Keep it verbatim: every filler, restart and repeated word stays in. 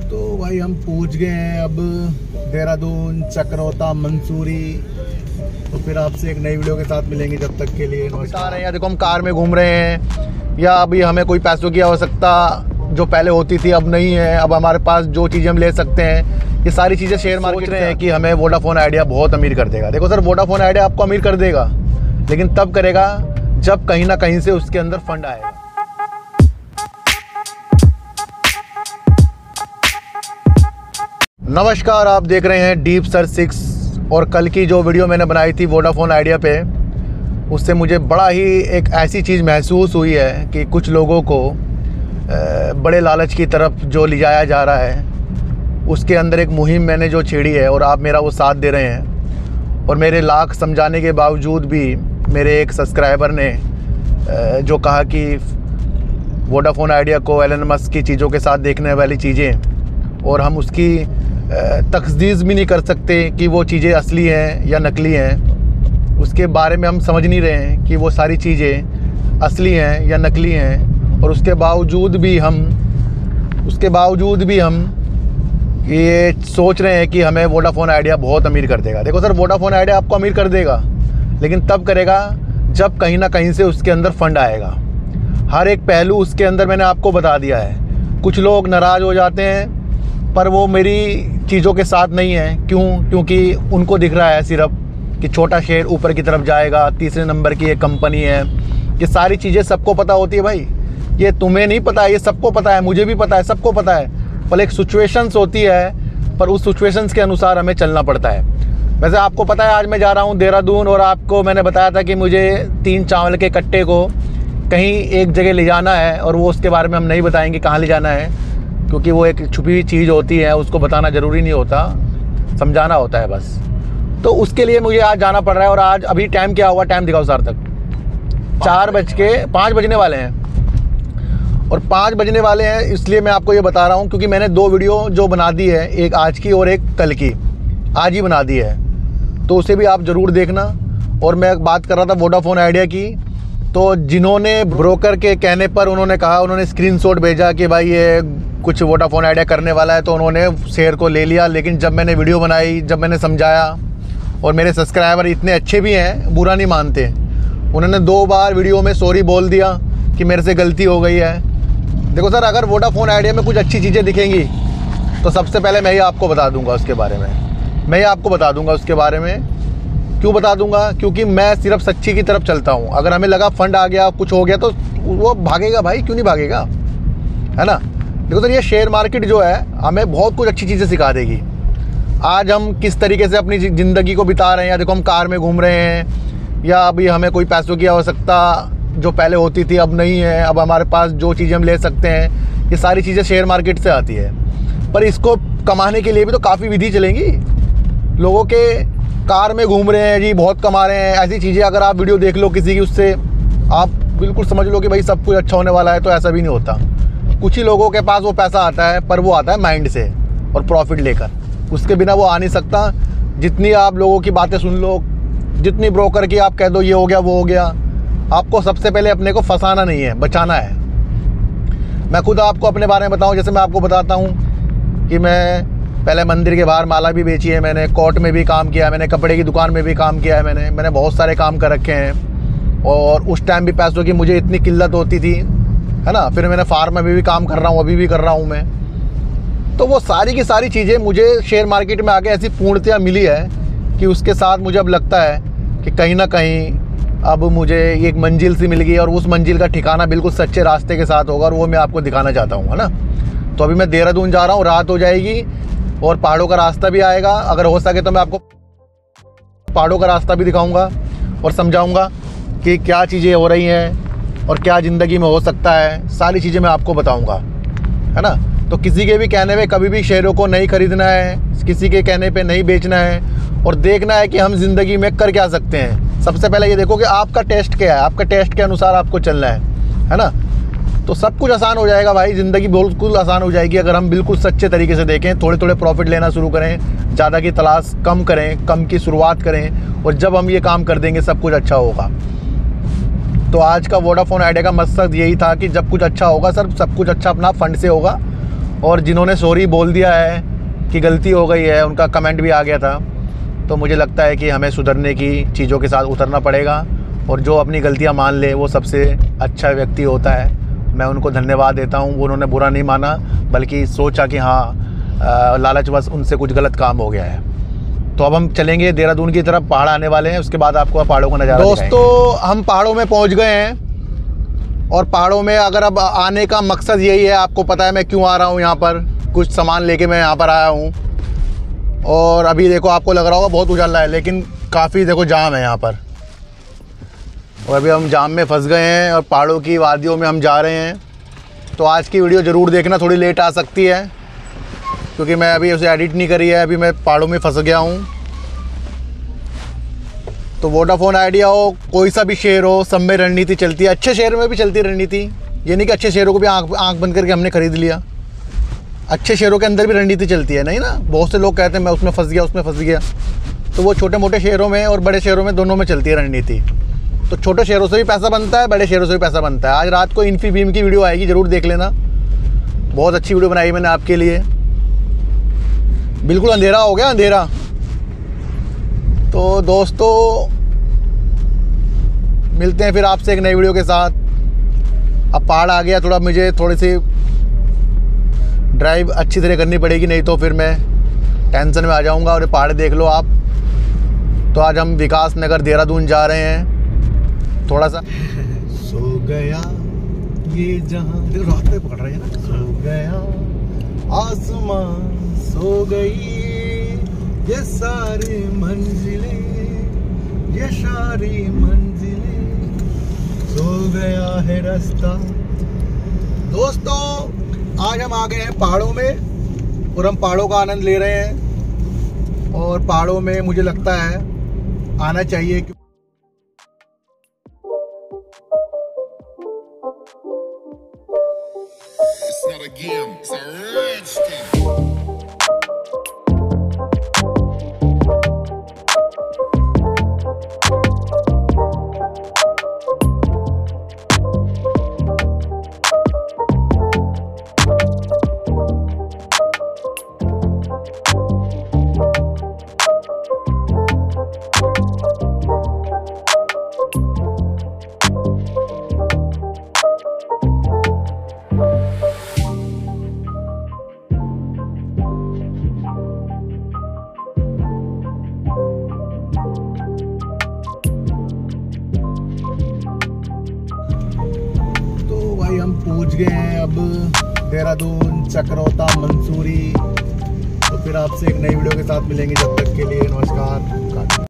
तो भाई हम पहुंच गए हैं अब देहरादून, चक्रोता, मंसूरी। तो फिर आपसे एक नई वीडियो के साथ मिलेंगे, जब तक के लिए बता रहे हैं। देखो हम कार में घूम रहे हैं, या अभी हमें कोई पैसों की आवश्यकता जो पहले होती थी अब नहीं है। अब हमारे पास जो चीज़ें हम ले सकते हैं, ये सारी चीज़ें शेयर मार्केट रहे हैं कि हमें वोडाफोन आइडिया बहुत अमीर कर देगा। देखो सर, वोडाफोन आइडिया आपको अमीर कर देगा, लेकिन तब करेगा जब कहीं ना कहीं से उसके अंदर फंड आएगा। नमस्कार, आप देख रहे हैं डीप सर्च सिक्स। और कल की जो वीडियो मैंने बनाई थी वोडाफोन आइडिया पे, उससे मुझे बड़ा ही एक ऐसी चीज़ महसूस हुई है कि कुछ लोगों को बड़े लालच की तरफ जो ले जाया जा रहा है, उसके अंदर एक मुहिम मैंने जो छेड़ी है और आप मेरा वो साथ दे रहे हैं। और मेरे लाख समझाने के बावजूद भी मेरे एक सब्सक्राइबर ने जो कहा कि वोडाफोन आइडिया को एलन मस्क की चीज़ों के साथ देखने वाली चीज़ें, और हम उसकी तखदीस भी नहीं कर सकते कि वो चीज़ें असली हैं या नकली हैं। उसके बारे में हम समझ नहीं रहे हैं कि वो सारी चीज़ें असली हैं या नकली हैं। और उसके बावजूद भी हम उसके बावजूद भी हम ये सोच रहे हैं कि हमें वोडाफोन आइडिया बहुत अमीर कर देगा। देखो सर, वोडाफोन आइडिया आपको अमीर कर देगा, लेकिन तब करेगा जब कहीं ना कहीं से उसके अंदर फंड आएगा। हर एक पहलू उसके अंदर मैंने आपको बता दिया है। कुछ लोग नाराज़ हो जाते हैं, पर वो मेरी चीज़ों के साथ नहीं है। क्यों? क्योंकि उनको दिख रहा है सिर्फ कि छोटा शेयर ऊपर की तरफ जाएगा, तीसरे नंबर की एक कंपनी है। ये सारी चीज़ें सबको पता होती है भाई, ये तुम्हें नहीं पता है, ये सबको पता है, मुझे भी पता है, सबको पता है। पर एक सिचुएशंस होती है, पर उस सिचुएशंस के अनुसार हमें चलना पड़ता है। वैसे आपको पता है आज मैं जा रहा हूँ देहरादून, और आपको मैंने बताया था कि मुझे तीन चावल के कट्टे को कहीं एक जगह ले जाना है, और वो उसके बारे में हम नहीं बताएंगे कहाँ ले जाना है, क्योंकि वो एक छुपी हुई चीज़ होती है, उसको बताना ज़रूरी नहीं होता, समझाना होता है बस। तो उसके लिए मुझे आज जाना पड़ रहा है। और आज अभी टाइम क्या हुआ, टाइम दिखाओ सार्थक, चार बज के पाँच बजने वाले हैं। और पाँच बजने वाले हैं इसलिए मैं आपको ये बता रहा हूँ क्योंकि मैंने दो वीडियो जो बना दी है, एक आज की और एक कल की, आज ही बना दी है, तो उसे भी आप ज़रूर देखना। और मैं बात कर रहा था वोडाफोन आइडिया की, तो जिन्होंने ब्रोकर के कहने पर उन्होंने कहा, उन्होंने स्क्रीनशॉट भेजा कि भाई ये कुछ वोडाफोन आइडिया करने वाला है, तो उन्होंने शेयर को ले लिया। लेकिन जब मैंने वीडियो बनाई, जब मैंने समझाया, और मेरे सब्सक्राइबर इतने अच्छे भी हैं, बुरा नहीं मानते, उन्होंने दो बार वीडियो में सॉरी बोल दिया कि मेरे से गलती हो गई है। देखो सर, अगर वोडाफोन आइडिया में कुछ अच्छी चीज़ें दिखेंगी तो सबसे पहले मैं ही आपको बता दूंगा उसके बारे में मैं ही आपको बता दूंगा उसके बारे में क्यों बता दूंगा? क्योंकि मैं सिर्फ सच्ची की तरफ चलता हूँ। अगर हमें लगा फंड आ गया, कुछ हो गया, तो वो भागेगा भाई, क्यों नहीं भागेगा, है ना। देखो सर, ये शेयर मार्केट जो है हमें बहुत कुछ अच्छी चीज़ें सिखा देगी। आज हम किस तरीके से अपनी ज़िंदगी को बिता रहे हैं, या देखो हम कार में घूम रहे हैं, या अभी हमें कोई पैसों की आवश्यकता जो पहले होती थी अब नहीं है। अब हमारे पास जो चीज़ें हम ले सकते हैं, ये सारी चीज़ें शेयर मार्केट से आती है। पर इसको कमाने के लिए भी तो काफ़ी विधि चलेंगी। लोगों के कार में घूम रहे हैं जी, बहुत कमा रहे हैं, ऐसी चीज़ें अगर आप वीडियो देख लो किसी की, उससे आप बिल्कुल समझ लो कि भाई सब कुछ अच्छा होने वाला है, तो ऐसा भी नहीं होता। कुछ ही लोगों के पास वो पैसा आता है, पर वो आता है माइंड से और प्रॉफिट लेकर, उसके बिना वो आ नहीं सकता। जितनी आप लोगों की बातें सुन लो, जितनी ब्रोकर की आप कह दो ये हो गया वो हो गया, आपको सबसे पहले अपने को फंसाना नहीं है, बचाना है। मैं खुद आपको अपने बारे में बताऊं, जैसे मैं आपको बताता हूं कि मैं पहले मंदिर के बाहर माला भी बेची है, मैंने कोर्ट में भी काम किया है, मैंने कपड़े की दुकान में भी काम किया है, मैंने मैंने बहुत सारे काम कर रखे हैं। और उस टाइम भी पैसों की मुझे इतनी किल्लत होती थी, है ना। फिर मैंने फार्म में भी, भी काम कर रहा हूँ, अभी भी कर रहा हूँ मैं। तो वो सारी की सारी चीज़ें मुझे शेयर मार्केट में आके ऐसी पूर्णतया मिली है कि उसके साथ मुझे अब लगता है कि कहीं ना कहीं अब मुझे एक मंजिल सी मिल गई, और उस मंजिल का ठिकाना बिल्कुल सच्चे रास्ते के साथ होगा, और वो मैं आपको दिखाना चाहता हूँ, है ना। तो अभी मैं देहरादून जा रहा हूँ, रात हो जाएगी और पहाड़ों का रास्ता भी आएगा। अगर हो सके तो मैं आपको पहाड़ों का रास्ता भी दिखाऊंगा और समझाऊंगा कि क्या चीज़ें हो रही हैं और क्या ज़िंदगी में हो सकता है। सारी चीज़ें मैं आपको बताऊँगा, है ना। तो किसी के भी कहने पे कभी भी शेयरों को नहीं खरीदना है, किसी के कहने पे नहीं बेचना है, और देखना है कि हम ज़िंदगी में कर क्या सकते हैं। सबसे पहले ये देखो कि आपका टेस्ट क्या है, आपका टेस्ट के अनुसार आपको चलना है, है ना। तो सब कुछ आसान हो जाएगा भाई, ज़िंदगी बिल्कुल आसान हो जाएगी अगर हम बिल्कुल सच्चे तरीके से देखें, थोड़े थोड़े प्रॉफिट लेना शुरू करें, ज़्यादा की तलाश कम करें, कम की शुरुआत करें, और जब हम ये काम कर देंगे सब कुछ अच्छा होगा। तो आज का वोडाफोन आइडिया का मकसद यही था कि जब कुछ अच्छा होगा सर, सब कुछ अच्छा अपना फंड से होगा, और जिन्होंने सॉरी बोल दिया है कि गलती हो गई है, उनका कमेंट भी आ गया था। तो मुझे लगता है कि हमें सुधरने की चीज़ों के साथ उतरना पड़ेगा, और जो अपनी गलतियां मान ले वो सबसे अच्छा व्यक्ति होता है। मैं उनको धन्यवाद देता हूं, वो उन्होंने बुरा नहीं माना, बल्कि सोचा कि हाँ लालचवश उनसे कुछ गलत काम हो गया है। तो अब हम चलेंगे देहरादून की तरफ, पहाड़ आने वाले हैं, उसके बाद आपको पहाड़ों का नज़ारा दोस्तों हम पहाड़ों में पहुँच गए हैं। और पहाड़ों में अगर अब आने का मकसद यही है, आपको पता है मैं क्यों आ रहा हूँ यहाँ पर, कुछ सामान लेके मैं यहाँ पर आया हूँ। और अभी देखो आपको लग रहा होगा बहुत उजाला है, लेकिन काफ़ी देखो जाम है यहाँ पर, और अभी हम जाम में फंस गए हैं और पहाड़ों की वादियों में हम जा रहे हैं। तो आज की वीडियो ज़रूर देखना, थोड़ी लेट आ सकती है क्योंकि मैं अभी उसे एडिट नहीं करी है, अभी मैं पहाड़ों में फंस गया हूँ। तो वोडाफोन आइडिया हो, कोई सा भी शहर हो, सब में रणनीति चलती है। अच्छे शहर में भी चलती है रणनीति, ये नहीं कि अच्छे शहरों को भी आँख आँख बंद करके हमने ख़रीद लिया। अच्छे शहरों के अंदर भी रणनीति चलती है, नहीं ना। बहुत से लोग कहते हैं मैं उसमें फंस गया उसमें फंस गया, तो वो छोटे मोटे शहरों में और बड़े शहरों में दोनों में चलती है रणनीति। तो छोटे शहरों से भी पैसा बनता है, बड़े शहरों से भी पैसा बनता है। आज रात को इन्फीबीम की वीडियो आएगी, ज़रूर देख लेना, बहुत अच्छी वीडियो बनाई मैंने आपके लिए। बिल्कुल अंधेरा हो गया, अंधेरा। तो दोस्तों मिलते हैं फिर आपसे एक नई वीडियो के साथ। अब पहाड़ आ गया, थोड़ा मुझे थोड़ी सी ड्राइव अच्छी तरह करनी पड़ेगी, नहीं तो फिर मैं टेंशन में आ जाऊंगा। और ये पहाड़ देख लो आप। तो आज हम विकास नगर देहरादून जा रहे हैं। थोड़ा सा सो गया ये जहां, रात में पकड़ रही है ना। सो गया आसमां, सो गई ये सारी मंजिलें, ये सारी मंजिलें, सो गया है रास्ता। दोस्तों आज हम आ गए हैं पहाड़ों में, और हम पहाड़ों का आनंद ले रहे हैं। और पहाड़ों में मुझे लगता है आना चाहिए। It's not a game, it's a rich thing. हम पहुंच गए हैं अब देहरादून, चक्रोता, मंसूरी। तो फिर आपसे एक नई वीडियो के साथ मिलेंगे, जब तक के लिए नमस्कार।